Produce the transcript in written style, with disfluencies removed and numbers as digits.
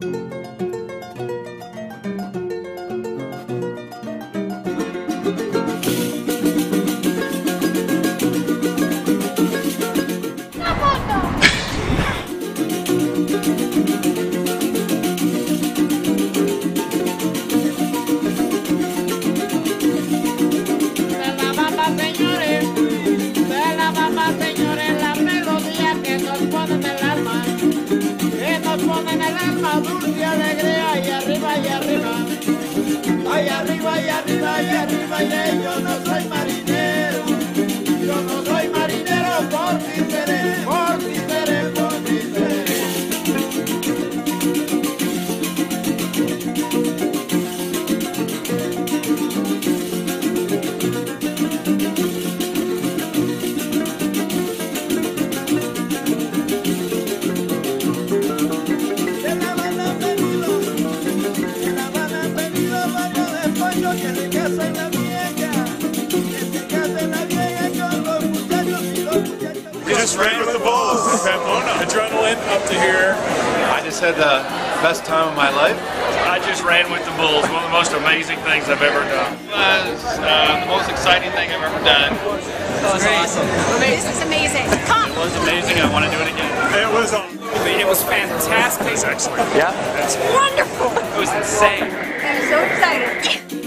Dulce alegría y arriba y arriba, ay arriba y arriba y arriba, y yo no soy marinero, yo no soy marinero, por ti seré, por ti seré, por ti seré. Just ran with the bulls in Pamplona. Adrenaline up to here. I just had the best time of my life. I just ran with the bulls. One of the most amazing things I've ever done. It was the most exciting thing I've ever done. It was awesome. This is amazing. Come. It was amazing. I want to do it again. It was awesome. It was fantastic. It's excellent. Yeah. It's wonderful. It was insane. I'm so excited.